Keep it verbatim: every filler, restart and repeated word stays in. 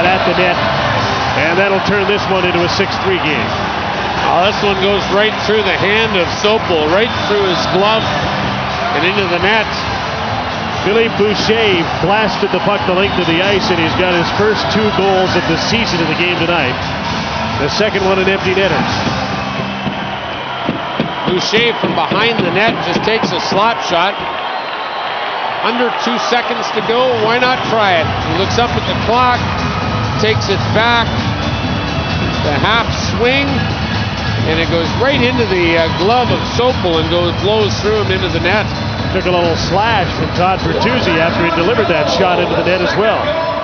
at the net. And that'll turn this one into a six three game. Oh, this one goes right through the hand of Sopel, right through his glove and into the net. Philippe Boucher blasted the puck the length of the ice, and he's got his first two goals of the season in the game tonight. The second one an empty netter. Boucher from behind the net just takes a slap shot. Under two seconds to go, why not try it? He looks up at the clock, takes it back, the half swing, and it goes right into the uh, glove of Sopel and goes blows through him into the net. Took a little slash from Todd Bertuzzi after he delivered that shot into the net as well.